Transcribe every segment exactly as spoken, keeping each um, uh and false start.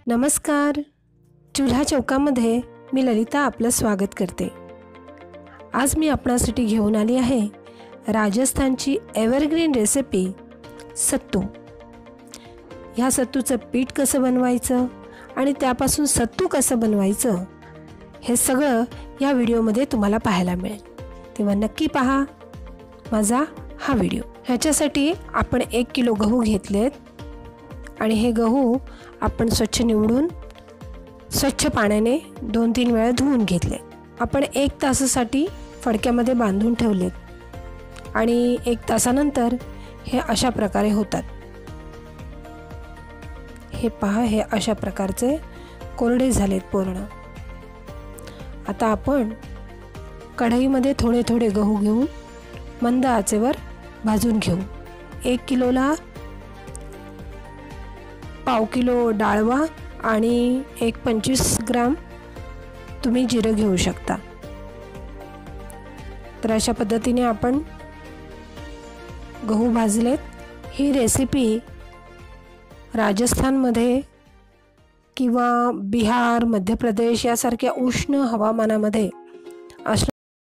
नमस्कार. चुल्हा चौकामध्ये मी ललिता आपलं स्वागत करते. आज मी आपणासाठी घेऊन आली आहे राजस्थानची एव्हरग्रीन रेसिपी सत्तू. ह्या सत्तूचं पीठ कसं बनवायचं आणि त्यापासून सत्तू कसं बनवायचं हे सगळं या व्हिडिओमध्ये तुम्हाला पाहायला मिळेल. तेव्हा नक्की पहा माझा हा व्हिडिओ. ह्याच्यासाठी आपण एक किलो गहू घेतलेत आणि हे गहू आपण स्वच्छ निवडून स्वच्छ पाण्याने दोन तीन वेळा धुवून घेतले. आपण एक तासासाठी फडक्यामध्ये बांधून ठेवलेत आणि एक तासानंतर हे अशा प्रकारे होतात. हे पहा, हे अशा प्रकारचे कोरडे झालेत पूर्ण. आता आपण कढईमध्ये थोडे थोडे गहू घेऊन मंद आचेवर भाजून घेऊ. एक किलोला पाव किलो डाळवा आणि एक पंचवीस ग्राम तुम्ही जिरं घेऊ शकता. तर अशा पद्धतीने आपण गहू भाजलेत. ही रेसिपी राजस्थानमध्ये किंवा बिहार, मध्य प्रदेश यासारख्या उष्ण हवामानामध्ये असं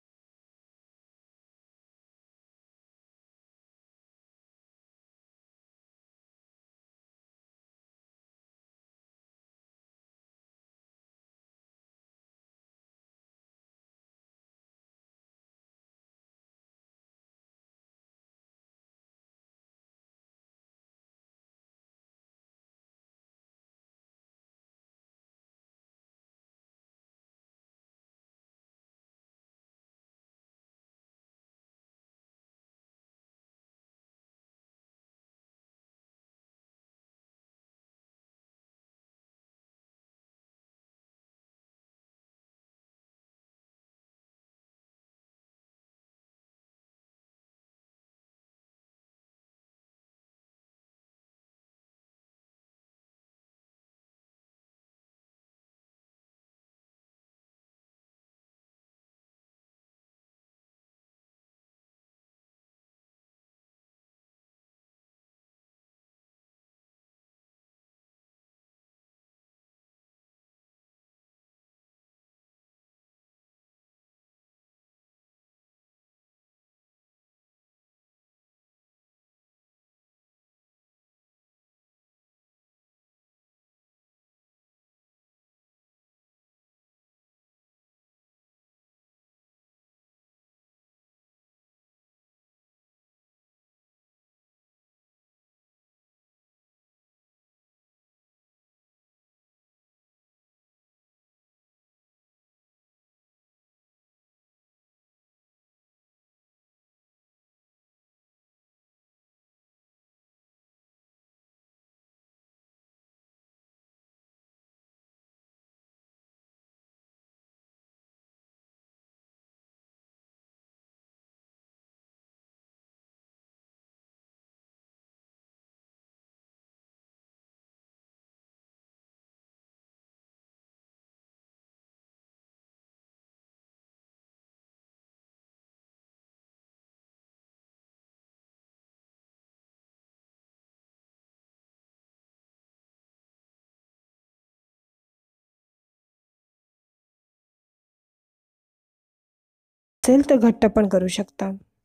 असेल तर घट्ट पण करू शकता.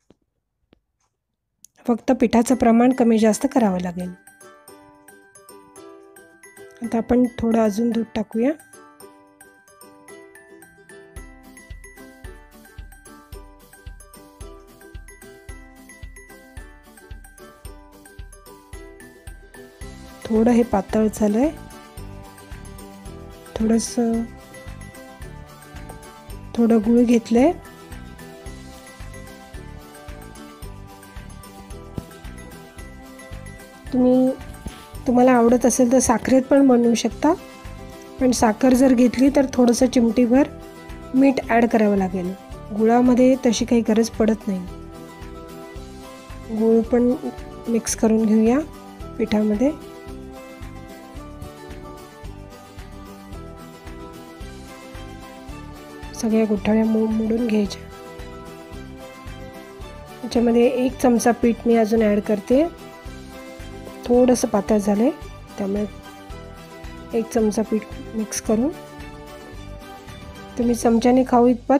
फक्त पिठाचं प्रमाण कमी जास्त करावं लागेल. आता आपण थोडं अजून दूध टाकूया. थोडं हे पातळ झालंय. थोडंसं थोडं गूळ घेतलंय. तुम्ही तुम्हाला आवडत असेल तर साखरेत पण बनवू शकता, पण साखर जर घेतली तर थोडंसं चिमटीभर मीठ ॲड करावं लागेल. गुळामध्ये तशी काही गरज पडत नाही. गूळ पण मिक्स करून घेऊया पिठामध्ये. सगळ्या गुठळ्या मोडून घ्यायच्या. त्याच्यामध्ये एक चमचा पीठ मी अजून ॲड करते. थोडंसं पातळ झालंय त्यामुळे एक चमचा पीठ मिक्स करून तुम्ही चमच्याने खाऊ इतपत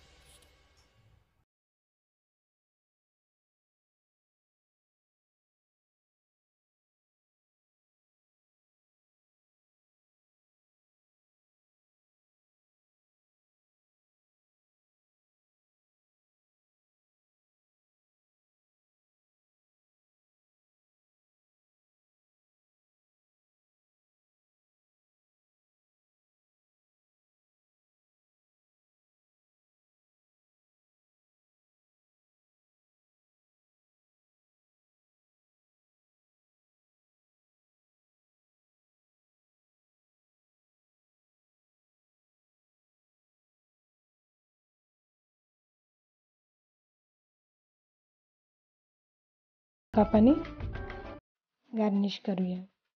कापाने गार्निश करूया.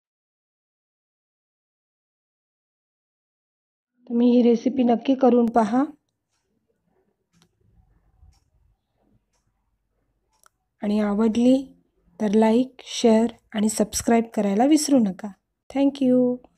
तुम्ही ही रेसिपी नक्की करून पहा आणि आवडली तर लाईक, शेअर आणि सबस्क्राईब करायला विसरू नका. थँक्यू.